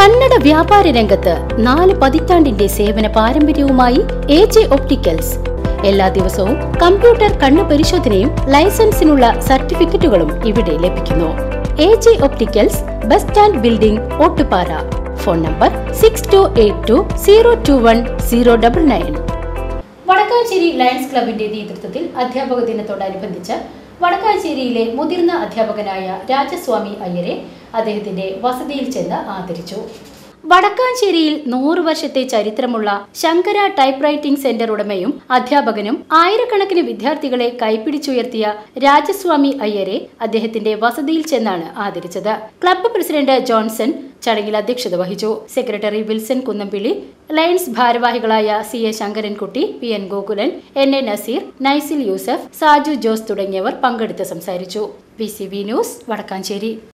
കന്നഡ വ്യാപാര രംഗത്ത് 4 പതിറ്റാണ്ടിന്റെ സേവന പാരമ്പര്യവുമായി AJ ഒപ്റ്റിക്കൽസ്. എല്ലാ ദിവസവും കമ്പ്യൂട്ടർ കണ്ണു പരിശോധനയും ലൈസൻസിനുള്ള സർട്ടിഫിക്കറ്റുകളും ഇവിടെ ലഭിക്കുന്നു. AJ opticals, bus stand building, Ottupara. Phone number 6282021099. Vadakkanchery Lions ക്ലബിന്റെ നേതൃത്വത്തിൽ അധ്യാപക ദിനത്തോടനുബന്ധിച്ച് വടക്കാഞ്ചേരിയിലെ മുതിർന്ന അധ്യാപകനായ രാജസ്വാമി അയ്യരെ അദ്ദേഹത്തിന്റെ വസതിയിൽ ചെന്ന് ആദരിച്ചു. വടക്കാഞ്ചേരിയിൽ 100 വർഷത്തെ ചരിത്രമുള്ള ശങ്കര ടൈപ്പ് റൈറ്റിംഗ് സെന്റർ ഉടമയും അധ്യാപകനും ആയിരക്കണക്കിന് വിദ്യാർത്ഥികളെ കൈപ്പിടിച്ചുയർത്തിയ രാജസ്വാമി അയ്യരെ അദ്ദേഹത്തിന്റെ വസതിയിൽ ചെന്നാണ് ആദരിച്ചത്. ക്ലബ്ബ് പ്രസിഡന്റ് ജോൺസൺ ചടങ്ങിൽ അധ്യക്ഷത വഹിച്ചു. സെക്രട്ടറി വിൽസൺ കുന്നംപിള്ളി, ലയൺസ് ഭാരവാഹികളായ CA Sankarankutty, PN Gokulan, NA Naseer, Naisil Yusuf, Saju Jose തുടങ്ങിയവർ പങ്കെടുത്ത് സംസാരിച്ചു. VCV news, Vadakkanchery.